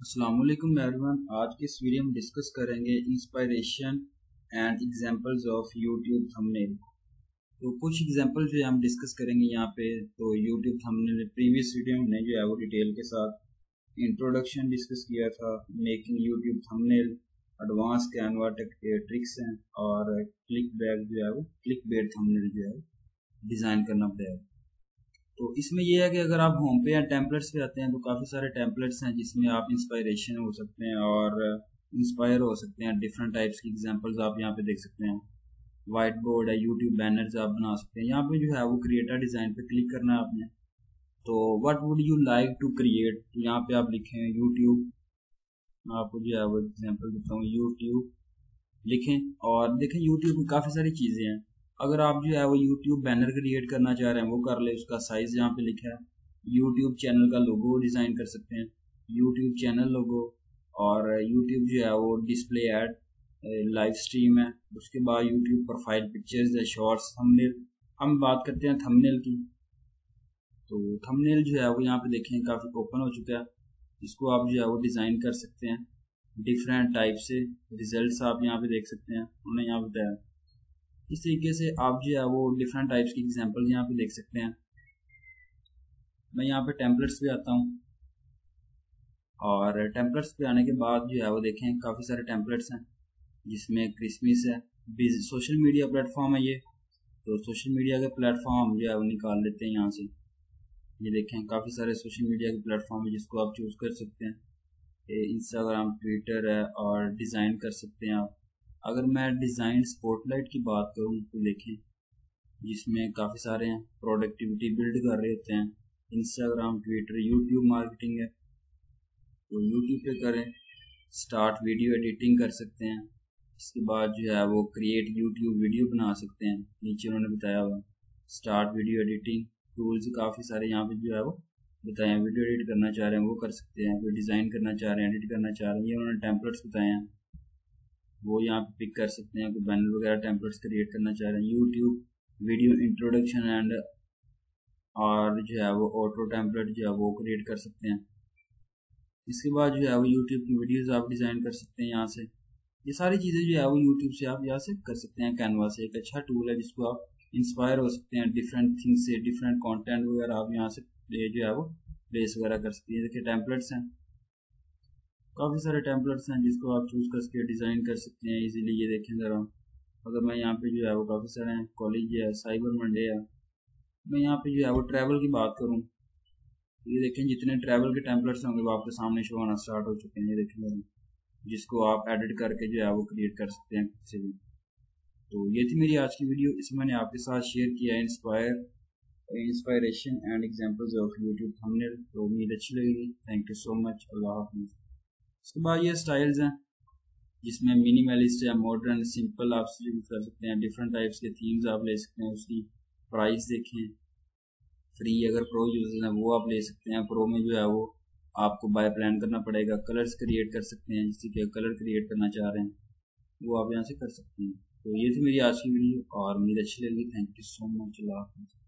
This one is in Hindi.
अस्सलाम वालेकुम एवरीवन। आज की इस वीडियो में डिस्कस करेंगे inspiration and examples of YouTube thumbnail. तो कुछ एग्जांपल जो है हम डिस्कस करेंगे यहाँ पे। तो यूट्यूब थंबनेल प्रीवियस वीडियो में हमने जो है वो डिटेल के साथ इंट्रोडक्शन डिस्कस किया था, making YouTube thumbnail, advance Canva tricks हैं और क्लिक बैक जो है वो क्लिक बेट थंबनेल जो है डिज़ाइन करना पड़ेगा। तो इसमें यह है कि अगर आप होम पे या टेम्पलेट्स पे आते हैं तो काफ़ी सारे टेम्पलेट्स हैं जिसमें आप इंस्पायरेशन हो सकते हैं और इंस्पायर हो सकते हैं। डिफरेंट टाइप्स की एग्जांपल्स आप यहाँ पे देख सकते हैं। वाइट बोर्ड है, यूट्यूब बैनर्स आप बना सकते हैं। यहाँ पे जो है वो क्रिएटर डिज़ाइन पे क्लिक करना है आपने। तो what would you like to create, तो यहाँ पे आप लिखें यूट्यूब। मैं आपको जो है वो एग्जाम्पल देता हूँ, यूट्यूब लिखें और देखें यूट्यूब की काफ़ी सारी चीज़ें हैं। अगर आप जो है वो YouTube बैनर क्रिएट करना चाह रहे हैं वो कर ले, उसका साइज यहाँ पे लिखा है। YouTube चैनल का लोगो डिज़ाइन कर सकते हैं, YouTube चैनल लोगो। और YouTube जो है वो डिस्प्ले ऐड, लाइव स्ट्रीम है। उसके बाद YouTube प्रोफाइल पिक्चर्स है, शॉर्ट्स, थंबनेल। हम बात करते हैं थंबनेल की। तो थंबनेल जो है वो यहाँ पे देखें काफ़ी ओपन हो चुका है। इसको आप जो है वो डिज़ाइन कर सकते हैं डिफरेंट टाइप से। रिजल्ट्स आप यहाँ पे देख सकते हैं, उन्होंने यहाँ बताया। इस तरीके से आप जो है वो डिफरेंट टाइप्स की एग्जांपल यहाँ पे देख सकते हैं। मैं यहाँ पे टेम्पलेट्स पे आता हूँ और टेम्पलेट्स पे आने के बाद जो है वो देखें काफ़ी सारे टेम्पलेट्स हैं जिसमें क्रिसमस है। सोशल मीडिया प्लेटफॉर्म है ये। तो सोशल मीडिया के प्लेटफॉर्म जो है वो निकाल लेते हैं यहाँ से। ये देखें काफ़ी सारे सोशल मीडिया के प्लेटफॉर्म है जिसको आप चूज़ कर सकते हैं। इंस्टाग्राम, ट्विटर है और डिज़ाइन कर सकते हैं आप। अगर मैं डिज़ाइन स्पॉटलाइट की बात करूँ तो देखें जिसमें काफ़ी सारे हैं, प्रोडक्टिविटी बिल्ड कर रहे होते हैं। इंस्टाग्राम, ट्विटर, यूट्यूब मार्केटिंग है तो यूट्यूब पे करें। स्टार्ट वीडियो एडिटिंग कर सकते हैं। इसके बाद जो है वो क्रिएट यूट्यूब वीडियो बना सकते हैं, नीचे उन्होंने बताया हुआ। स्टार्ट वीडियो एडिटिंग टूल्स काफ़ी सारे यहाँ पे जो है वो बताए हैं। वीडियो एडिट करना चाह रहे हैं वो कर सकते हैं, कोई डिज़ाइन करना चाह रहे हैं, एडिट करना चाह रहे हैं, ये उन्होंने टेम्पलेट्स बताए हैं वो यहाँ पे पिक कर सकते हैं। कोई बैनर वगैरह टेम्पलेट्स क्रिएट करना चाह रहे हैं, यूट्यूब वीडियो इंट्रोडक्शन एंड और जो है वो ऑटो टेम्पलेट जो है वो क्रिएट कर सकते हैं। इसके बाद जो है वो यूट्यूब की वीडियोस आप डिज़ाइन कर सकते हैं यहाँ से। ये सारी चीज़ें जो है वो यूट्यूब से आप यहाँ से कर सकते हैं। कैनवा से एक अच्छा टूल है जिसको आप इंस्पायर हो सकते हैं डिफरेंट थिंग्स से, डिफरेंट कंटेंट वगैरह आप यहाँ से जो है वो प्लेस वगैरह कर सकते हैं। देखिए टेम्पलेट्स हैं, काफ़ी सारे टेम्पलेट्स हैं जिसको आप चूज़ करके डिज़ाइन कर सकते हैं इजीली। ये देखें ज़रा, अगर मैं यहाँ पे जो है वो काफ़ी सारे हैं, कॉलेज है, साइबर मंडे है। मैं यहाँ पे जो है वो ट्रैवल की बात करूँ, ये देखें जितने ट्रैवल के टेम्पलेट्स होंगे वो आपके सामने शो होना स्टार्ट हो चुके हैं। ये देखें जिसको आप एडिट करके जो है वो क्रिएट कर सकते हैं किसी भी। तो ये थी मेरी आज की वीडियो, इसमें मैंने आपके साथ शेयर किया inspiration and examples of YouTube thumbnail. तो उम्मीद अच्छी लगेगी। थैंक यू सो मच, अल्लाह हाफिज़। उसके बाद ये स्टाइल्स हैं जिसमें मिनिमलिस्ट है, मॉडर्न, सिंपल आप यूज कर सकते हैं। डिफरेंट टाइप्स के थीम्स आप ले सकते हैं। उसकी प्राइस देखें, फ्री अगर प्रो यूजर्स हैं वो आप ले सकते हैं। प्रो में जो है वो आपको बाय प्लान करना पड़ेगा। कलर्स क्रिएट कर सकते हैं, जिससे कि कलर क्रिएट करना चाह रहे हैं वो आप यहाँ से कर सकते हैं। तो ये थी मेरी आज की वीडियो और उम्मीद अच्छी लगी। थैंक यू सो मच, अल्लाह हाफिज़।